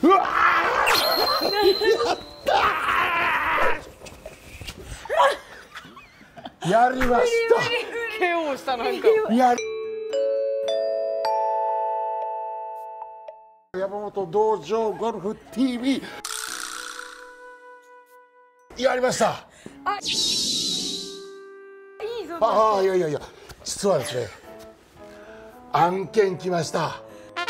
うわーやったーやりました。 KO したなんか。 やり山本道場ゴルフ TV やりました。 あ、いいぞ。 ああ、いや実はですね、案件来ました。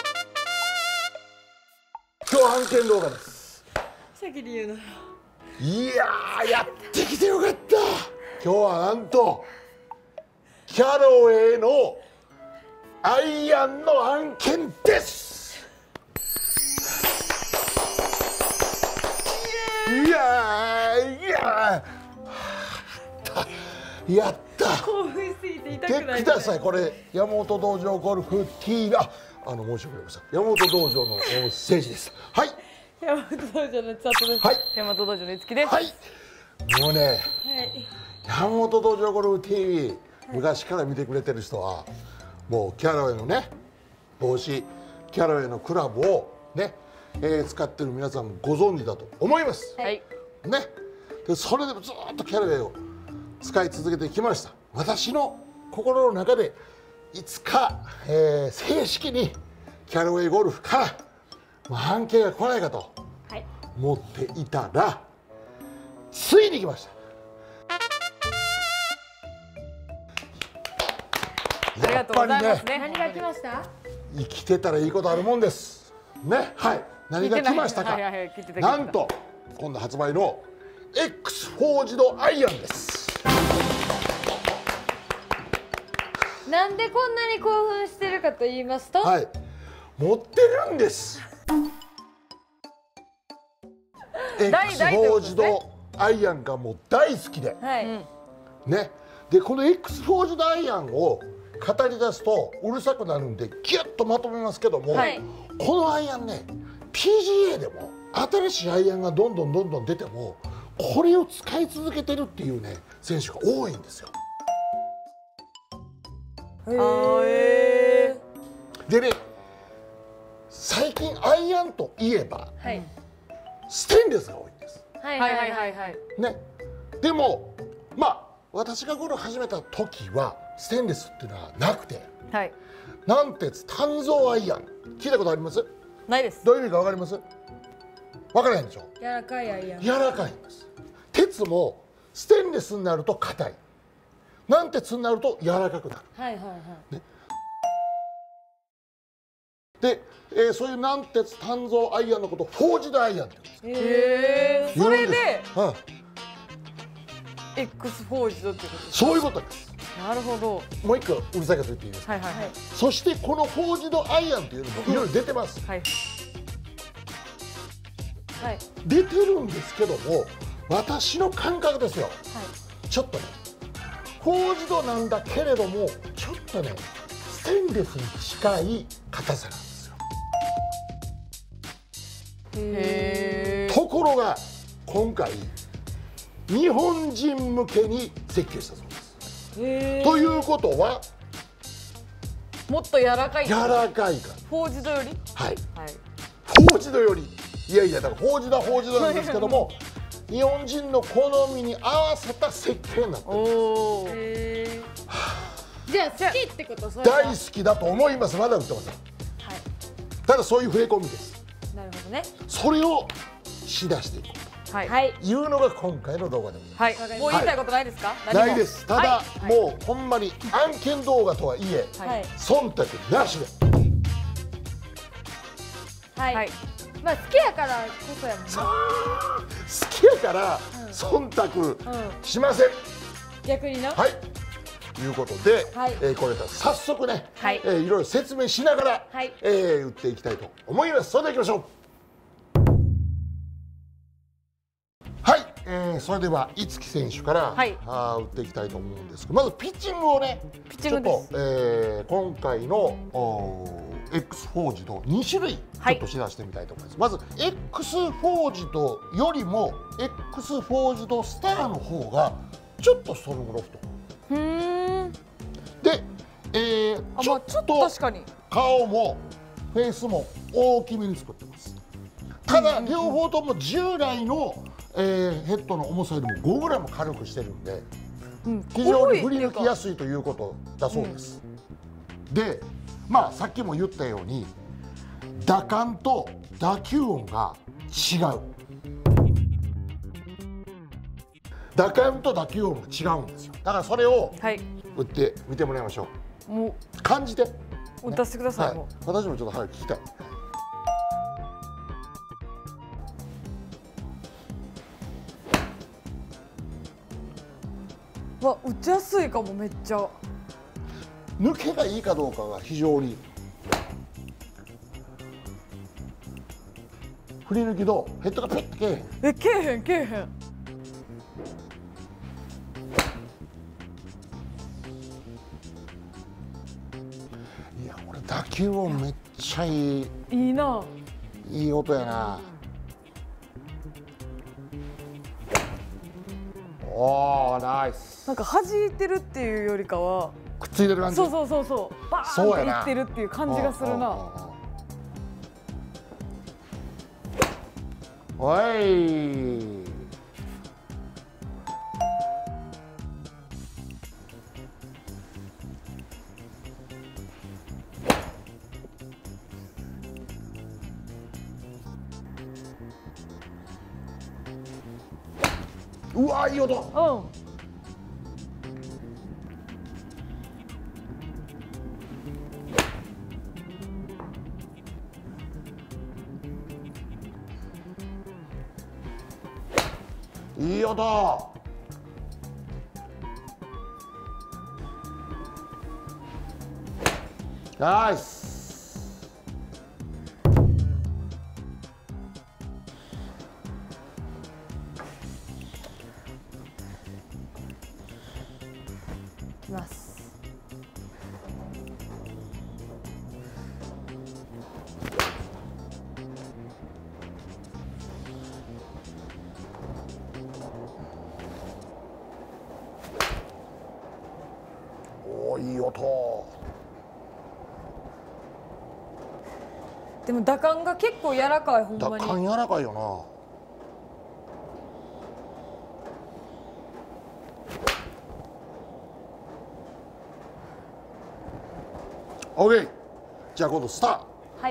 今日案件動画です。 先に言うの。 いやー、やってきてよかった。今日はなんとキャロウェイのアイアンの案件です。いややった興奮しすぎて痛くでない。 ください。これ山本道場ゴルフ TV、申し訳ございません。山本道場のステージです。はい、 山本道場のチャットです。 はい、 山本道場のいつきです。 はい、もうね、 はい、 山本道場ゴルフ TV、昔から見てくれてる人はもうキャロウェイのね帽子、キャロウェイのクラブをね、使ってる皆さんもご存知だと思います。 はい、 ね、でそれでもずっとキャロウェイを使い続けてきました。私の心の中でいつか、正式にキャロウェイゴルフから案件が来ないかと思っていたら、ついに来ました。 ありがとうございますね。 何が来ました？ 生きてたらいいことあるもんですね。はい、何が来ましたか。なんと今度発売の X フォージドアイアンです。 なんでこんなに興奮してるかと言いますと、 はい、持ってるんです。X フォージドアイアンがもう大好きで、 はい、 ね、でこの X フォージドアイアンを語り出すとうるさくなるんでギュッとまとめますけども、 はい、 このアイアンね PGA でも新しいアイアンがどんどん出てもこれを使い続けてるっていうね選手が多いんですよ。でね、最近アイアンといえば、 はい、 ステンレスが多いんです。 はいね、でもまあ私がゴルフ始めた時はステンレスっていうのはなくて、 はい、 軟鉄鍛造アイアン聞いたことあります？ ないです。 どういう意味か分かります？分からないでしょ。 柔らかいアイアン。 柔らかいんです。鉄もステンレスになると硬い、軟鉄になると柔らかくなる。 はいはいはい。 ね、で、そういう軟鉄鍛造アイアンのことをフォージドアイアンって言うんです。 それで、 うん、 X フォージドってことですか？ そういうことです。 なるほど。 もう一個うるさいこと言っていいですか？ はいはいはい。 そしてこのフォージドアイアンっていうのもいろいろ出てます。 はい。 はい。 出てるんですけども、私の感覚ですよ。 はい。 ちょっとね、フォージドなんだけれども、ちょっとね、ステンレスに近い硬さなんですよ。 へー。 ところが今回日本人向けに設計したそうです。ということはもっと柔らかい。 柔らかいから。 フォージドより。 はい。 はい。 フォージドより、いやいやだからフォージドはフォージドなんですけども日本人の好みに合わせた設計になってるんです。 おお。 じゃあ好きってこと？それは大好きだと思います。まだ売ってません。 はい。 ただそういう触れ込みです。 なるほどね。 それをしだしていこうはい。 はい。 というのが今回の動画でございます。 はい。もう言いたいことないですか？ ないです。ただ、 はいもうほんまに案件動画とはいえ、 はい。 忖度なしで。 はい。 はい。 まあ好きやからこそやもんね。 好きやから忖度しません。 逆にな。 はい。ということで、 はいこれから早速ね、 はいいろいろ説明しながら、 はい打っていきたいと思います。それでは行きましょう。はい、それでは五木選手から、 はい打っていきたいと思うんですけど、まずピッチングをね、 ピッチングです。 ちょっと、今回のX フォージド2種類ちょっとしだしてみたいと思います。まず X フォージドよりも X フォージドスターの方がちょっとストロングロフトで、ちょっと確かに顔もフェイスも大きめに作ってます。 ただ両方とも従来の、ヘッドの重さよりも5グラム軽くしてるんで、非常に振り抜きやすいということだそうです。で、まあさっきも言ったように打感と打球音が違う。打感と打球音が違うんですよ。だからそれをはい打ってみてもらいましょもう。感じて、 う歌ってください、 はいも、 私もちょっと早く聞きたい。 うわ打ちやすいかもめっちゃ。 抜けがいいかどうかが非常に。振り抜きとヘッドがピッとけえへん。 えけえへんけえへん。 いや、これ打球音めっちゃいい、 いいな。 いい音やな。おー、ナイス。 なんか弾いてるっていうよりかは、 くっついてる感じ。 そうそうそうそうバーンっていってるっていう感じがするな。 おい。うわ、いい音。いい音。ナイス。 いきます。 おー、いい音。 でも打感が結構柔らかい、ほん打まに。 感柔らかいよな。オッケー。じゃあ今度スター。 はい。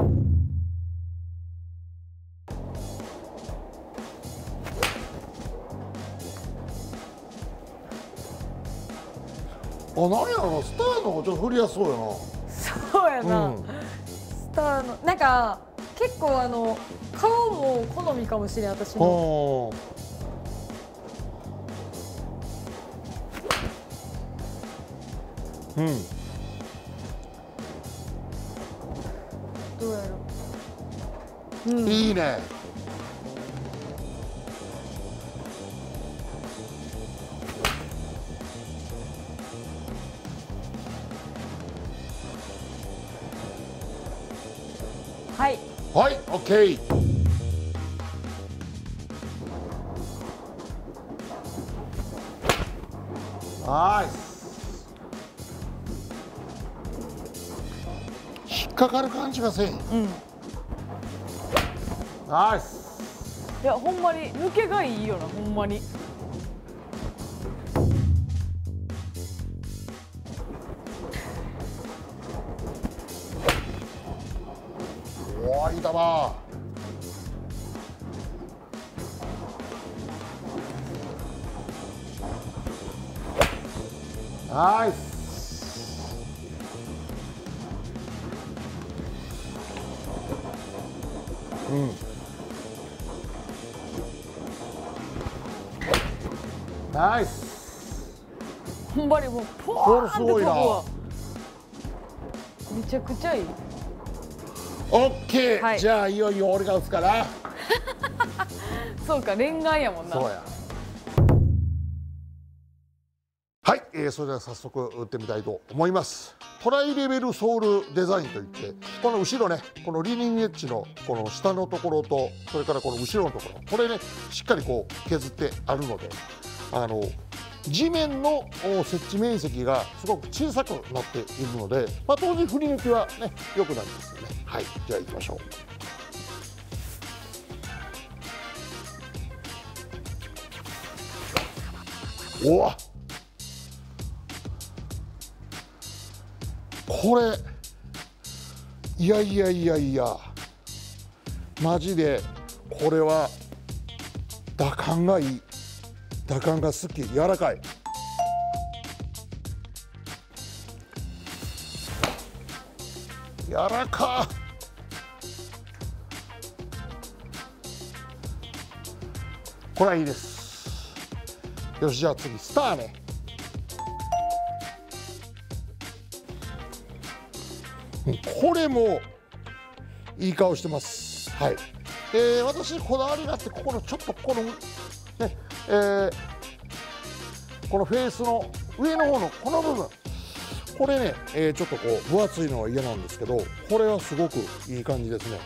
あ、何やろな、スターの方がちょっと振りやすそうやそうやな。 な。スターのなんか結構顔も好みかもしれん、私の。 おー。うん。 どうやろ。 いいね。 はい。 はい、オッケー。ナイス。引っかかる感じがせん。ナイス。 いやほんまに抜けがいいよな、ほんまに。 おー、いい球。ナイス。うん。ナイス。 ほんまにもうポこワーンって飛ぶれすごいな。 わ。めちゃくちゃいい。 オッケー、 はいじゃあいよいよ俺が打つから。 そうか、恋愛やもんな。 そうや。はい、それでは早速打ってみたいと思います。トライレベルソールデザインといって、この後ろね、このリーディングエッジのこの下のところと、それからこの後ろのところ、これねしっかりこう削ってあるので、地面の設置面積がすごく小さくなっているので、当然振り抜きはね良くなりますよね。はい、じゃあ行きましょう。 おわ、これいやいやいやいや、マジでこれは打感がいい、打感が好き、柔らかい。柔らか。これはいいです。よし、じゃあ次スターね。これもいい顔してます。はい。私こだわりがあって、ここのちょっとこのね、このフェースの上の方のこの部分、これね、ちょっとこう分厚いのは嫌なんですけど、これはすごくいい感じですね。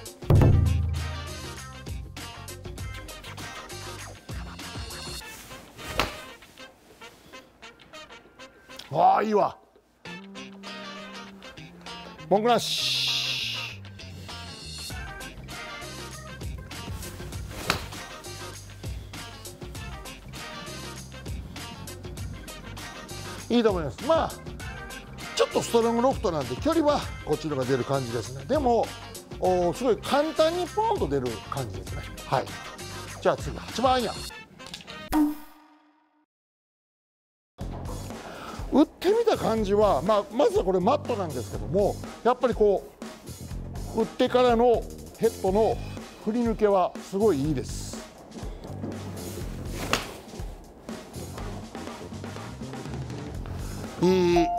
ああ、いいわ。文句なし。いいと思います。まあちょっとストロングロフトなんで距離はこっちのが出る感じですね。でもすごい簡単にポンと出る感じですね。はい。じゃあ次8番アイアン。打ってみた感じは、まずはこれマットなんですけども、やっぱりこう打ってからのヘッドの振り抜けはすごいいいです。いい。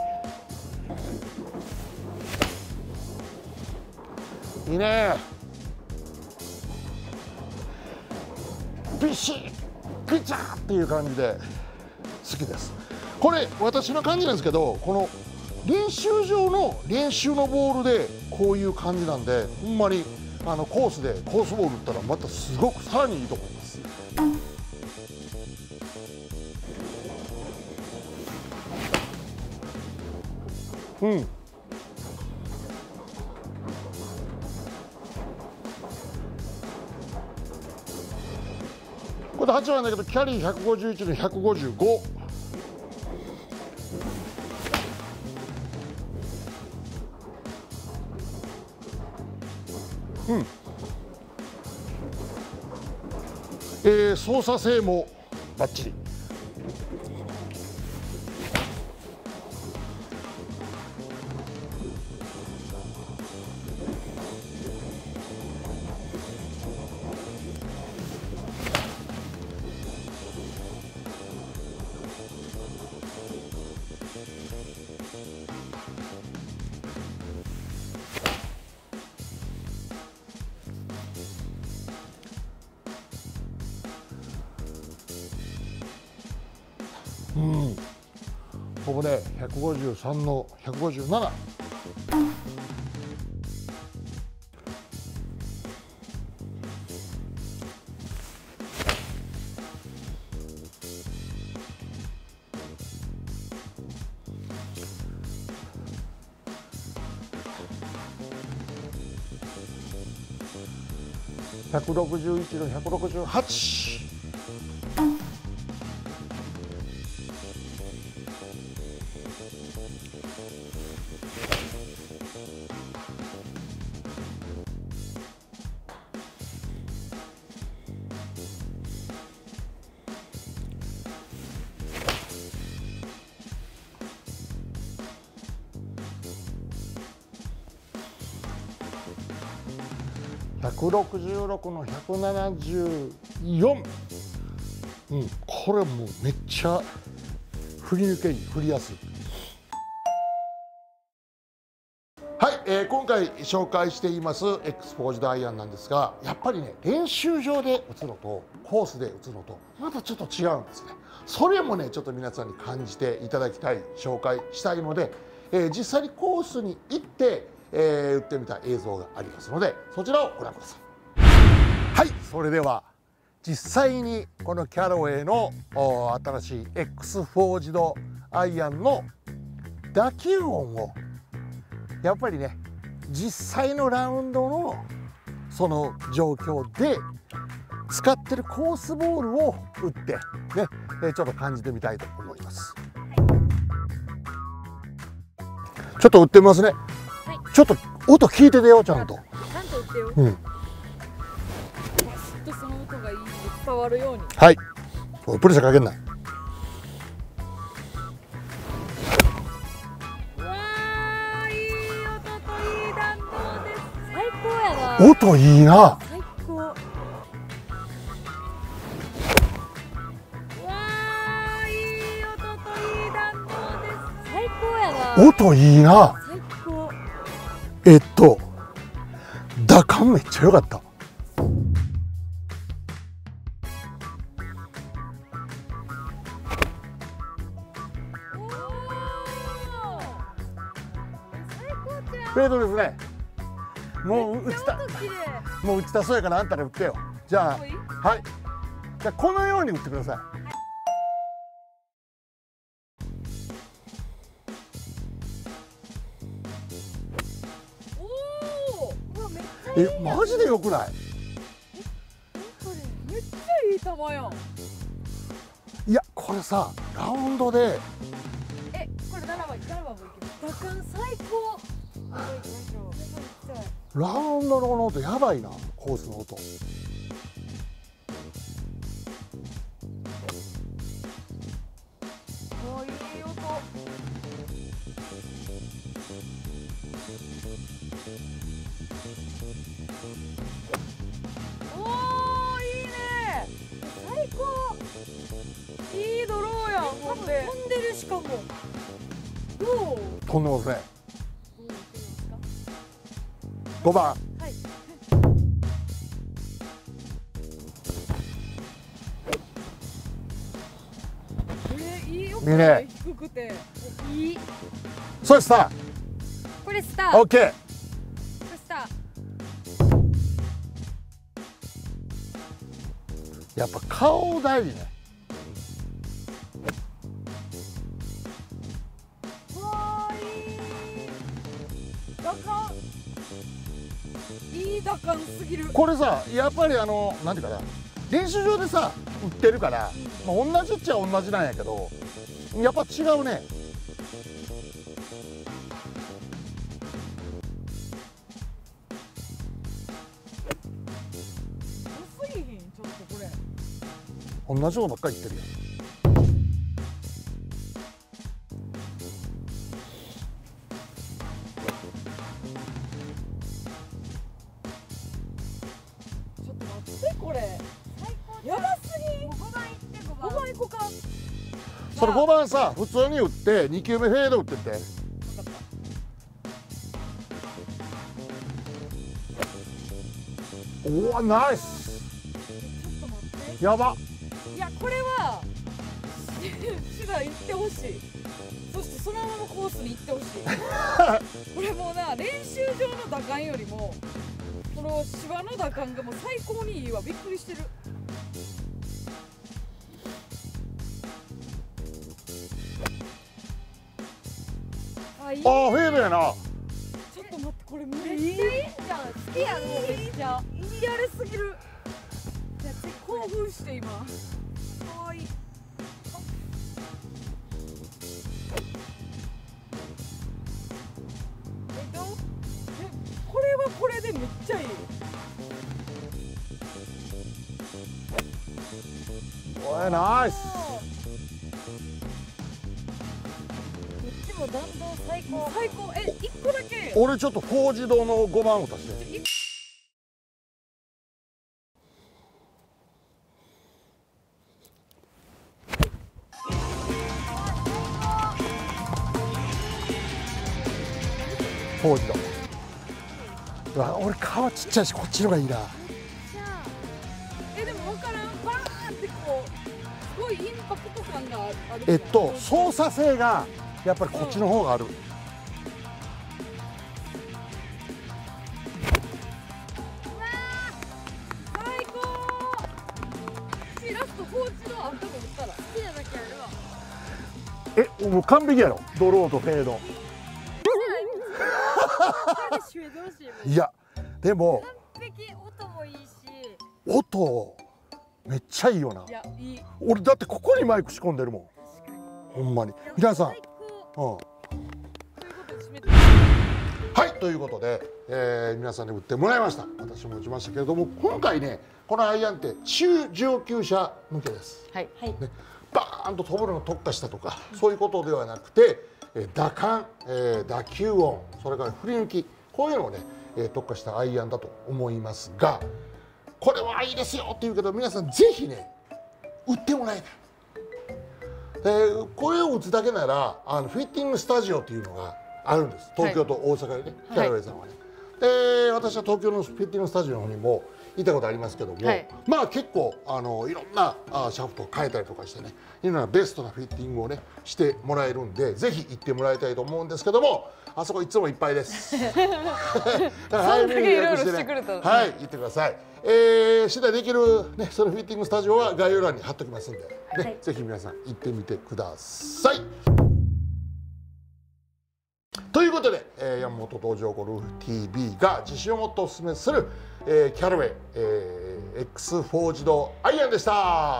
いいね。ビシッピチャーっていう感じで好きです。これ私の感じなんですけど、この練習場の練習のボールでこういう感じなんで、ほんまにコースでコースボール打ったらまたすごくさらにいいと思います。うん。これ8番だけど、キャリー151の155。操作性もバッチリ。ここで153の157。161の168。166の174。これもうめっちゃ振り抜けいい、振りやすい。はい、今回紹介していますXフォージドアイアンなんですが、やっぱりね、練習場で打つのとコースで打つのとまたちょっと違うんですね。それもね、ちょっと皆さんに感じていただきたい、紹介したいので、実際にコースに行って、打ってみた映像がありますので、そちらをご覧ください。はい、それでは実際にこのキャロウェイの新しい X フォージドアイアンの打球音をやっぱりね、実際のラウンドのその状況で使ってるコースボールを打ってね、ちょっと感じてみたいと思います。 ちょっと打ってみますね。 いちょっと音聞いててよ、ちゃんと。 ちゃんと打ってよ。 うん。 バシッとその音がいい伝わるように。 はい。おいプレッシャーかけんな。 うわー、いい音といい弾道ですね。最高やな。 音いいな。 最高。うわー、いい音といい弾道です。最高やな。 音いいな。 最高。 打感めっちゃ良かった。 おー、最高ちゃん。 フェードですね。もう打ちた、 音綺麗。 もう打ちたそうやからあんたら打ってよ。じゃあ、 もういい？ はい。じゃあこのように打ってください。 おー、うわめっちゃいいやん。 マジで良くない？ これめっちゃいい球やん。 いやこれさラウンドでえ、これ7番もいける。打感最高。行きましょう。 ラウンドのこの音やばいな、コースの音。 もういい音。おー、いいね。最高。いいドローやん。ほんで飛んでる。しかもおー、 飛んでますね。 どうやってるんですか。 5番。 はい。いいよ。 いいね。 低くていい。 そしたこれスタらー。 OK。 これスター。 やっぱ顔大事ね。 うわー、いい打感。いい打感すぎる。 これさやっぱりなんていうかな、練習場でさ打ってるから、まあ、同じっちゃ同じなんやけどやっぱ違うね。 良すぎひん。ちょっとこれ同じことばっかり言ってるよ。 ちょっと待って。これやばすぎん。5番いって。5番行こうか。 それ5番さ普通に打って2球目フェード打ってって。 分かった。 おおナイス。 ちょっと待って。 やば。 いやこれは芝行ってほしい。そしてそのままコースに行ってほしい。これもうな、練習場の打感よりもこの芝の打感がもう最高にいいわ。びっくりしてる。あ、いい。 あーフェードやな。 ちょっと待って、これめっちゃいいじゃん。好きやろ。めっちゃいいやれすぎる。じゃあ興奮して今。かわいい。これはこれでめっちゃいい。 おいナイス。 こっちも弾道最高。最高。1個だけ。 俺ちょっと工事堂の5番を足して。工事堂。うわ俺顔ちっちゃいしこっちの方がいいな。 でも分からん。バーンってこうすごいインパクト感がある。 操作性がやっぱりこっちの方がある。 最高。ラストコーチのあんたも打ったら好きなだけあるわ。 もう完璧やろドローとフェード。いやでも完璧。音もいいし。 音めっちゃいいよな。 いやいい。 俺だってここにマイク仕込んでるもん。ほんまに皆さん、 最高。 うん、 ということで締めて。 はい、ということで、皆さんに打ってもらいました。私も打ちましたけれども、今回ねこのアイアンって中上級者向けです。 はいはい。 ね、バーンと飛ぶのに特化したとかそういうことではなくて、打感、打球音、それから振り抜き、こういうのをね、特化したアイアンだと思いますが、これはいいですよっていうけど、皆さんぜひね打ってもらいたい。これを打つだけならフィッティングスタジオっていうのがあるんです。東京と大阪でね、キャラウェイさんはね。で、私は東京のフィッティングスタジオの方にも行ったことありますけども、まあ結構いろんなシャフトを変えたりとかしてね、いろんなベストなフィッティングをねしてもらえるんで、ぜひ行ってもらいたいと思うんですけども、あそこいつもいっぱいです。だから早めに予約してね、はい、行ってください。次第できるね、そのフィッティングスタジオは概要欄に貼っておきますんで、ね、ぜひ皆さん行ってみてください。ということで、山本道場ゴルフ TV が自信を持っておすすめする、キャラウェイ、X4 自動アイアンでした。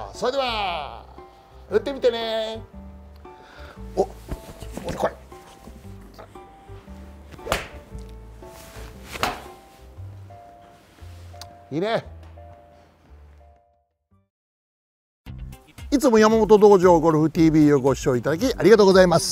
それでは打ってみてね。お、これいいね。いつも山本道場ゴルフ TV をご視聴いただきありがとうございます。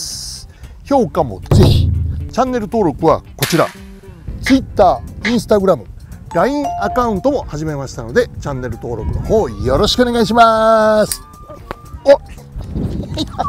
評価もぜひ、チャンネル登録はこちら、Twitter、Instagram、LINE アカウントも始めましたので、チャンネル登録の方よろしくお願いします。お